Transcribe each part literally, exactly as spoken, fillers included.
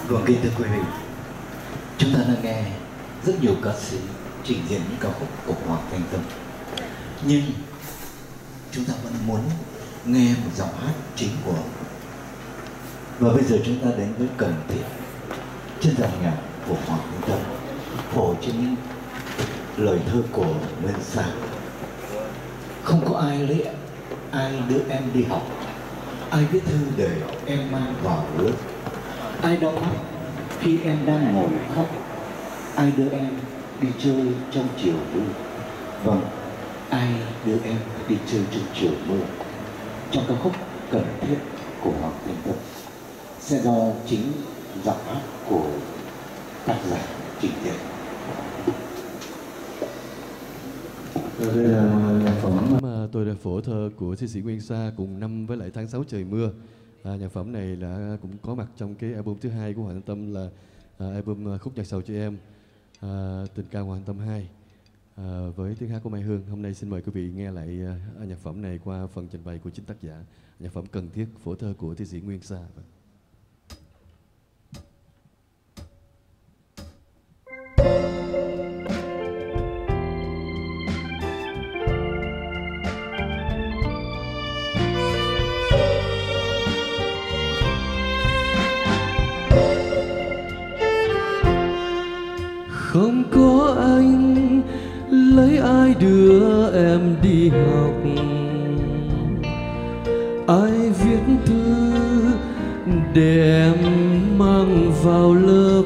Vâng, kính thưa quý vị, chúng ta đã nghe rất nhiều ca sĩ trình diễn những ca khúc của Hoàng Thanh Tâm, nhưng chúng ta vẫn muốn nghe một giọng hát chính của ông. Và bây giờ chúng ta đến với Cần Thiết, trên dàn nhạc của Hoàng Thanh Tâm, phổ trên những lời thơ của Nguyên Sa. Không có ai lấy ai đưa em đi học, ai viết thư để em mang vào lớp, ai đau mắt khi em đang ngồi khóc, ai đưa em đi chơi trong chiều mưa. Vâng, ai đưa em đi chơi trong chiều mưa, trong ca khúc Cần Thiết của Hoàng Thanh Tâm, sẽ do chính giọng hát của tác giả trình diễn. Đây là nhạc phẩm mà tôi đã phổ thơ của thi sĩ Nguyên Sa cùng năm với lại Tháng Sáu Trời Mưa. À, nhạc phẩm này là cũng có mặt trong cái album thứ hai của Hoàng Thanh Tâm, là à, album Khúc Nhạc Sầu Cho Em, à, Tình Ca Hoàng Thanh Tâm hai, à, với tiếng hát của Mai Hương. Hôm nay xin mời quý vị nghe lại à, nhạc phẩm này qua phần trình bày của chính tác giả. Nhạc phẩm Cần Thiết, phổ thơ của thi sĩ Nguyên Sa. Không có anh lấy ai đưa em đi học, ai viết thư để em mang vào lớp,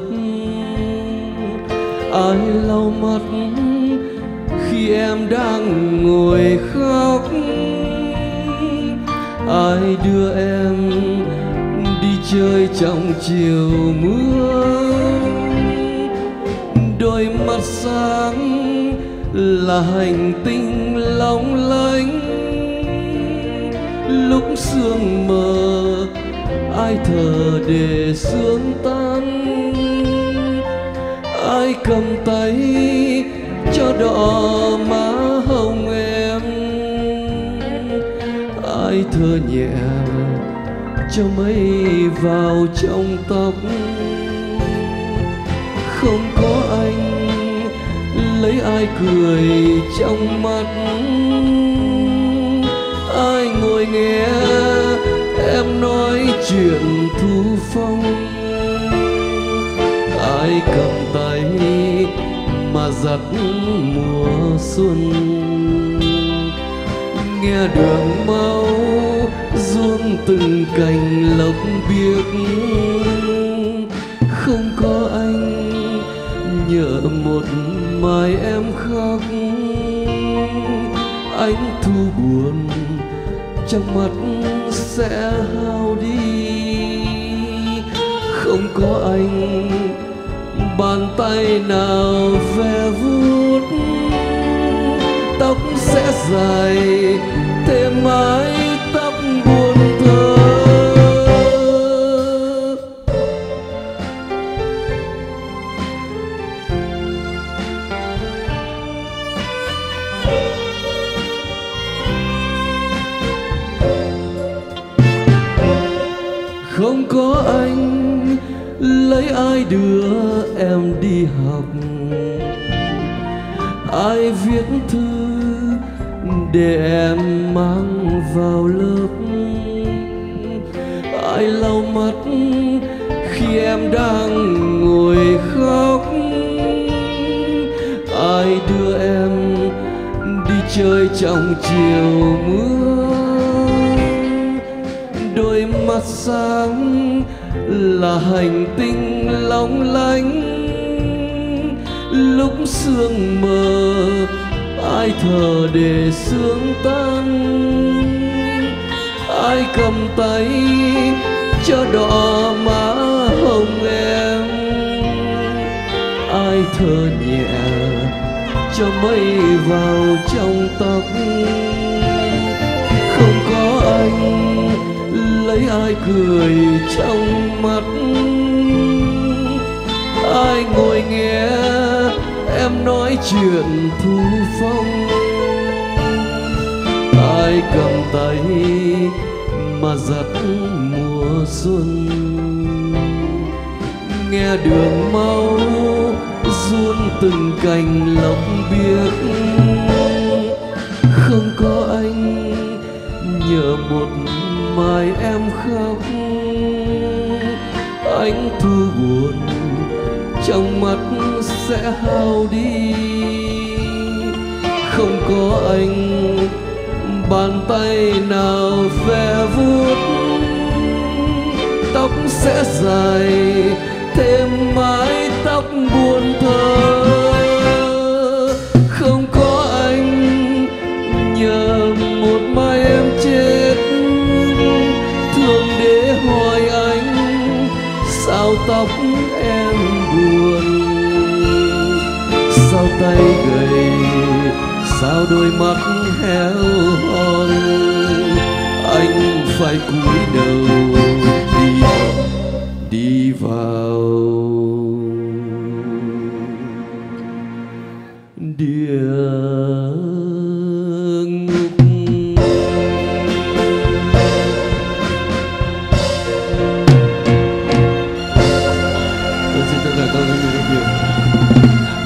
ai lau mắt khi em đang ngồi khóc, ai đưa em đi chơi trong chiều mưa. Đôi mắt sáng là hành tinh long lanh, lúc sương mờ ai thở để sương tan, ai cầm tay cho đỏ má hồng em, ai thở nhẹ cho mây vào trong tóc. Không có anh lấy ai cười trong mắt, ai ngồi nghe em nói chuyện thu phong, ai cầm tay mà dắt mùa xuân, nghe đường máu ruông từng cành lộc biếc. Không có anh nhớ một mai em khóc, ánh thu buồn trong mắt sẽ hao đi. Không có anh bàn tay nào ve vuốt, tóc sẽ dài thêm mái tóc buồn thơ. Không có anh lấy ai đưa em đi học, ai viết thư để em mang vào lớp, ai lau mắt khi em đang ngồi khóc, ai đưa em đi chơi trong chiều mưa. Đôi mắt sáng là hành tinh long lanh, lúc sương mờ ai thở để sương tan, ai cầm tay cho đỏ má hồng em, ai thở nhẹ cho mây vào trong tóc. Không có anh lấy ai cười trong mắt, ai ngồi nghe em nói chuyện thu phong, ai cầm tay mà dắt mùa xuân, nghe đường mau ruôn từng cành lộc biếc. Không có anh nhờ một mai em khóc, ánh thu buồn trong mắt sẽ hao đi. Không có anh bàn tay nào ve vuốt, tóc sẽ dài thêm mái tóc buồn thơ. Không có anh nhờ một mai em chết, thương để hỏi anh sao tóc em buồn, sao tay gầy, sao đôi mắt héo hon. Anh phải cúi đầu đi đi vào địa ngục. Tôi xin tất cả các bạn rất nhiều.